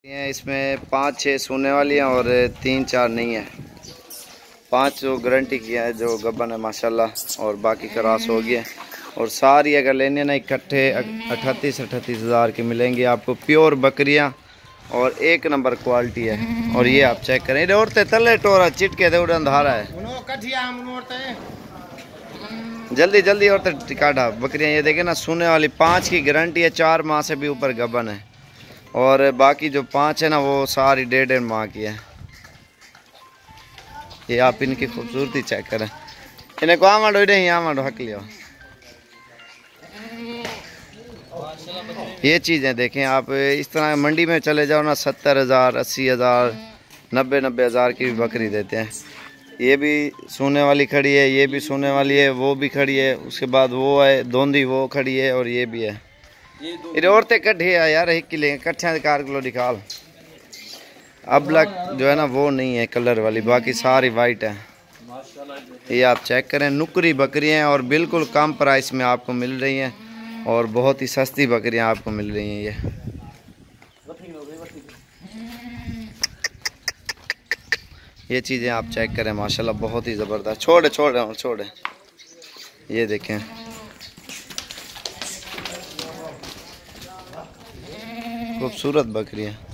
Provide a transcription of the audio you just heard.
इसमें 5-6 सोने वाली हैं और 3-4 नहीं है। 5 जो गारंटी किया है जो गब्बन है माशाल्लाह, और बाकी क्रॉस हो गया। और सारी अगर लेने ना इकट्ठे 38-38 हज़ार की मिलेंगी आपको, प्योर बकरियां और एक नंबर क्वालिटी है। और ये आप चेक करें, औरतें तले टोरा चिटके दे उड़न धारा है, जल्दी जल्दी औरतें काटा बकरियां। ये देखे ना, सोने वाली 5 की गारंटी है, 4 माह से भी ऊपर गब्बन है। और बाकी जो 5 है ना वो सारी 1.5 माह की है। ये आप इनकी खूबसूरती चेक करें। इन्हें को आमाडो नहीं, आमाडो हक लियो। ये चीज़ें देखें आप, इस तरह मंडी में चले जाओ ना, 70 हज़ार 80 हज़ार 90 हज़ार की भी बकरी देते हैं। ये भी सोने वाली खड़ी है, ये भी सोने वाली है, वो भी खड़ी है, उसके बाद वो है दोंदी वो खड़ी है, और ये भी है। ये औरतें कट्ठे है यार, एक किले कट्ठे 4 किलो निकाल। अब लग जो है ना वो नहीं है कलर वाली, बाकी सारी वाइट है। ये आप चेक करें, नुकरी बकरियां हैं और बिल्कुल कम प्राइस में आपको मिल रही हैं, और बहुत ही सस्ती बकरियां आपको मिल रही हैं। ये चीज़ें आप चेक करें माशाल्लाह, बहुत ही ज़बरदस्त। छोड़े ये देखें, खूबसूरत बकरियां।